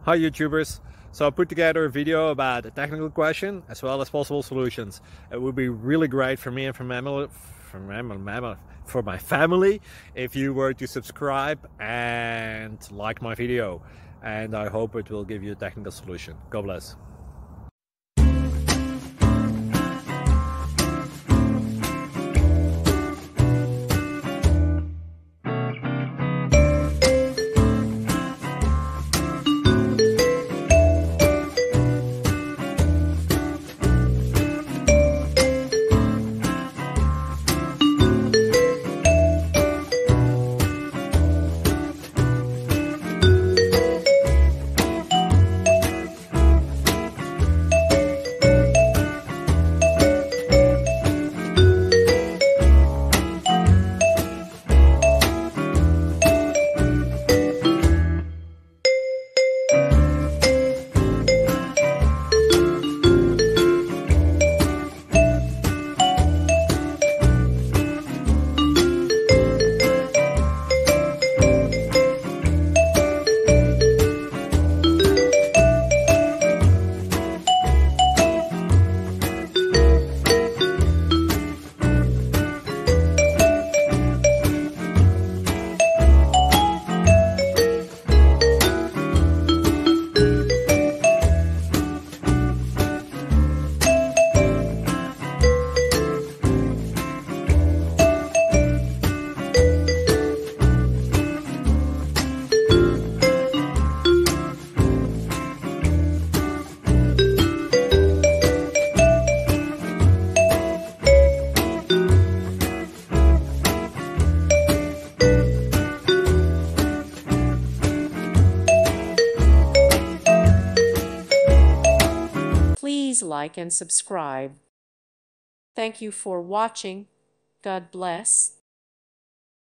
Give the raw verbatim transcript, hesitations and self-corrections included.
Hi YouTubers. So I put together a video about a technical question as well as possible solutions. It would be really great for me and for my, for my, for my family if you were to subscribe and like my video. And I hope it will give you a technical solution. God bless. Please like and subscribe. Thank you for watching. God bless.